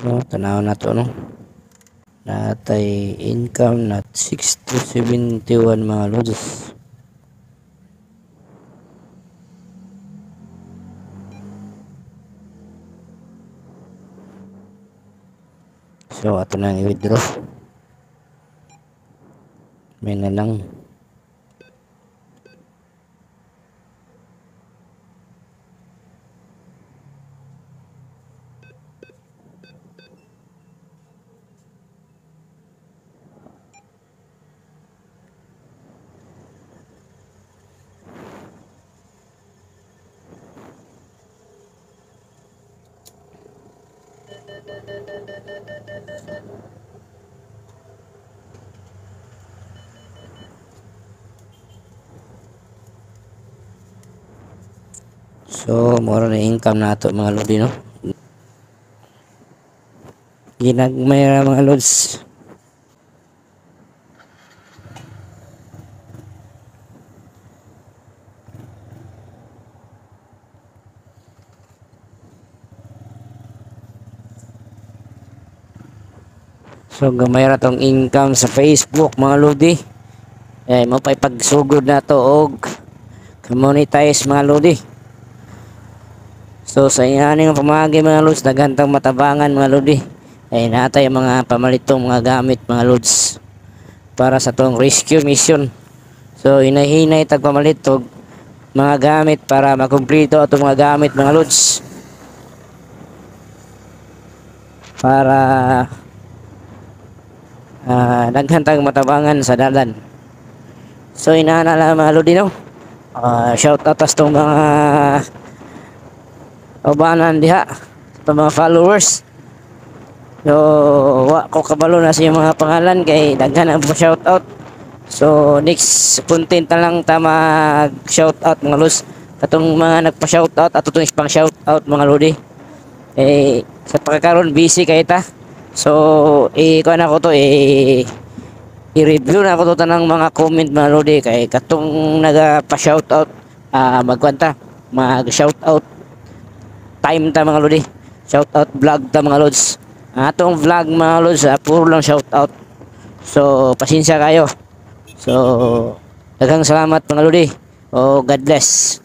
So tanaw na to no, natay income na 6 to 71 mga lods. So ato na i-withdraw, may na lang. So mura na income nato mga lodi no, ginagmay ra mga lods. So gamay ra tong income sa Facebook mga lodi, mo pa'y pagsugod na to og monetize mga lodi. So sa iyaning pamagi mga lods, dagantang matabangan mga lodi, ay natay mga pamalitong mga gamit mga lods para sa tong rescue mission. So hinahinay tagpamalit og mga gamit para makumpleto atong mga gamit mga lods, para naghantang matabangan sa dalan. So inaana lang mga lodi no, shout out as tong mga ubanan diha, itong mga followers. So wa ko kabalo na sa mga pangalan kay daghan ang shout out. So next content na lang ta mag shout out mga lods, katong mga nagpa shout out at itong pang shout out mga lodi. Sa pagkakaroon busy kay ta, so kuan ako to i-review na ako to tanang mga comment mga lodi, kay katong nagpa shout out magkwanta mag shout out time ta mga lodi, shout out vlog ta mga lods. Atong vlog mga lods puro lang shout out, so pasensya kayo. So daghang salamat mga lodi, o God bless.